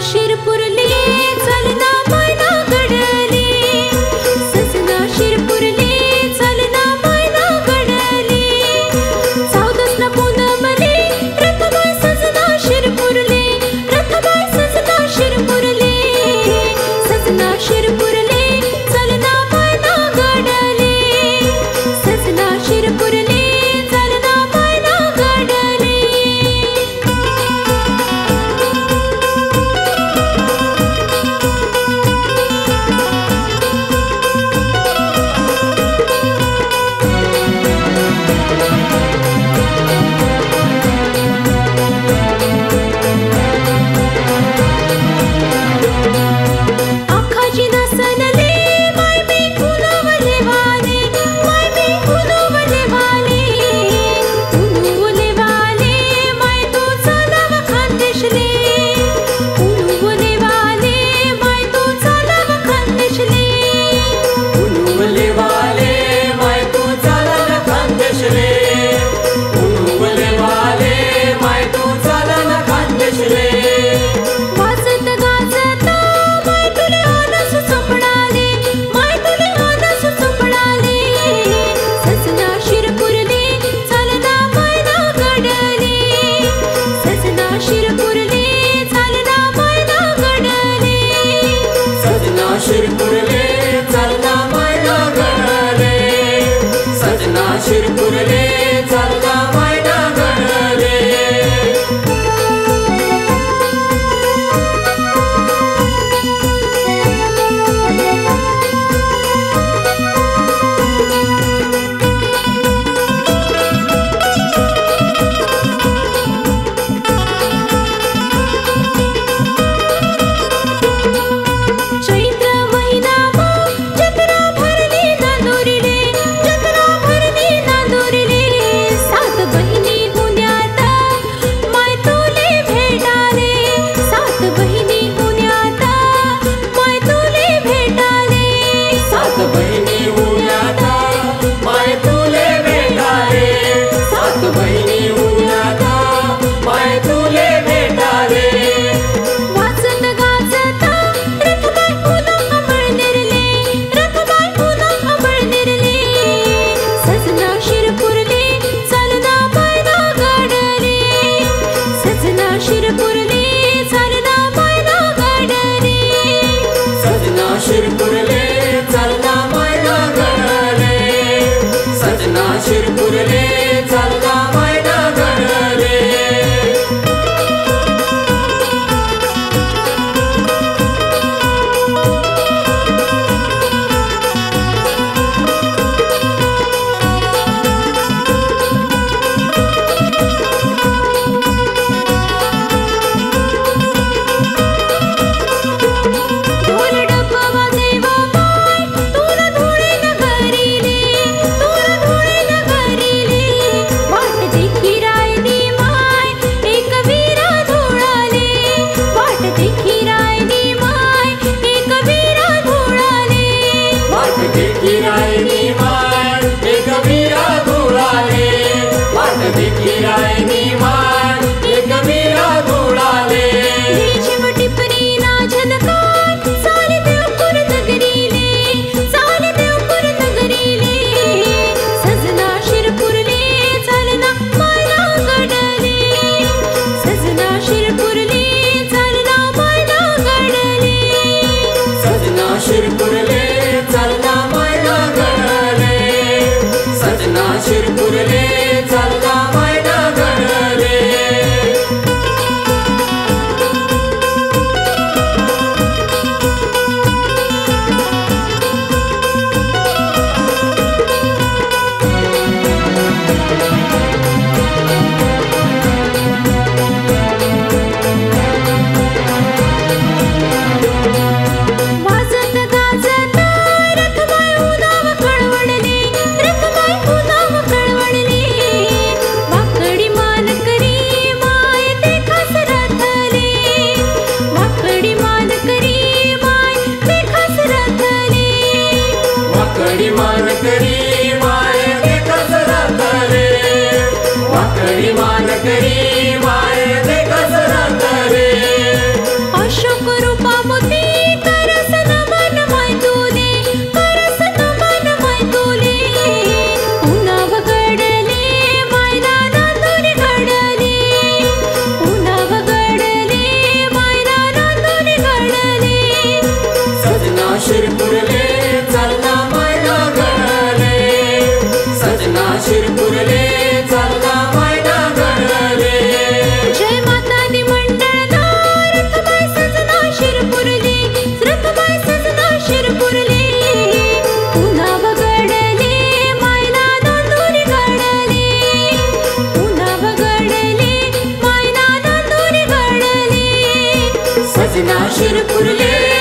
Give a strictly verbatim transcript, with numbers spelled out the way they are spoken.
शिरपुरली चलना मैना घडली, सजना शिरपुरली चलना मैना घडली, चौदस ना पूनमली रथबाई सजना शिरपुरली, रथबाई सजना शिरपुरली, सजना शिरपुरली चलना मैना घडली, सजना शिरपुरली चलना मैना घडली। आखाजी नसनले माय मी उनवले वाले, माय मी उनवले वाले, उनवले वाले माय तू चालव खानदेशले, उनवले वाले माय तू चालव खानदेशले, उनुवले वाले माय तू चालन खानदेशले, उनुवले वाले माय तू चालन खानदेशले, वाजत गाजत माय तुले आनस चोपडाले, माय तुले आनस चोपडाले, सजना शिरपुरली चलना मैना घडली, सजना शिरपुरली चलना मैना घडली, सजना शिरपुरले चलना मैना घडले, सजना शिरपुरले चलना मैना घडले। चैत्र महिनामा जत्रा भरली नांदुरले, जत्रा भरली नांदुरले, सात बहिणी पुण्यात माय तुले भेटाले, सात बहिणी पुण्यात माय तुले भेटाले, सात बहिणी उन्हात माय तुले भेटाले, सात बहिणी उन्हात माय तुले भेटाले, वाजत गाजत रथबाई पुन्हा अमळनेरले, रथबाई पुन्हा अमळनेरले, सजना शिरपुरली चलना मैना घडली, सजना शिरपुरली चलना मैना घडली, सजना शिरपुरले चलना मैना घडले, सजना शिरपुरले चलना मैना घडले। ढोल डप वाजेव माय तूर धुळे नगरीले, तूर धुळे नगरीले, वाट देखी रायनी माय एक वीरा धुळाले, वाट देखी रायनी माय एक वीरा धुळाले, वाट देखी रायनी माय एक वीरा धुळाले, वाट देखी रायनी माय एक वीरा धुळाले, झिम टिपरी ना झनकार चाले देवपुर नगरीले, चाले देवपुर नगरीले, सजना शिरपुरली चलना मैना घडली, सजना शिरपुरली चलना मैना सजना शिरपुरले